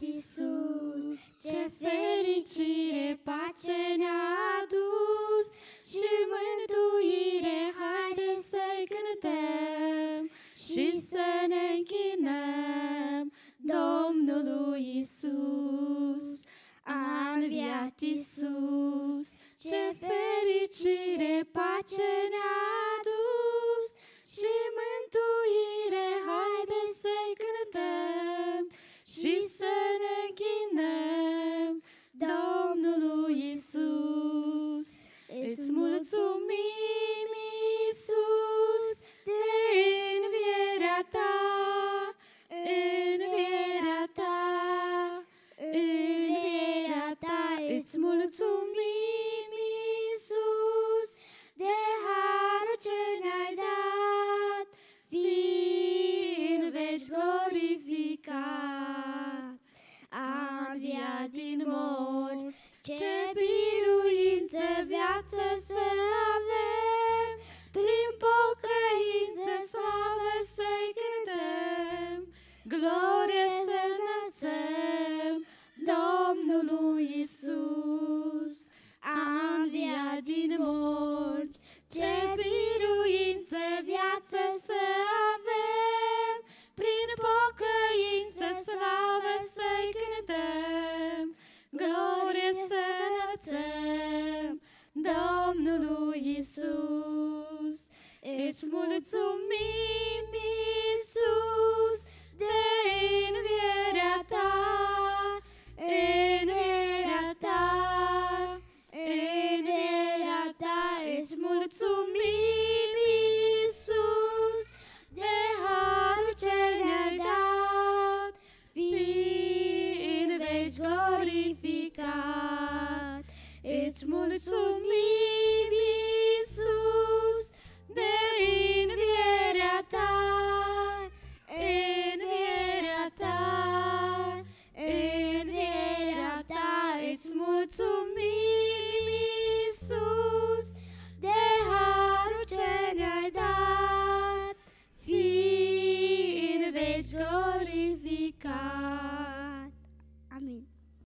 Iisus, ce fericire, pace ne-a adus și mântuire, haide să-i cântăm și să ne închinăm Domnului Iisus. A înviat Iisus, ce fericire, pace ne-a adus și mântuire, haide să-i cântăm și să ne închinăm Domnului Iisus. Îți mulțumim, Iisus, de învierea ta, învierea ta, învierea ta. Îți mulțumim, Iisus, de harul ce ne-ai dat, fii în veci glorificat. A înviat din morți, ce biruință, viață să avem, prin pocăință, slavă să-i cântăm, glorie să înălțăm Domnului Iisus. A înviat din morți, ce biruință, viață să avem, prin pocăință, slavă să-i cântăm, glorie să înălțăm Domnului Iisus. Îți mulțumim, Iisus, de învierea ta, învierea ta, învierea ta. Îți mulțumim, Iisus, de harul ce ne-ai dat, fii în veci glorificat. Îți mulțumim,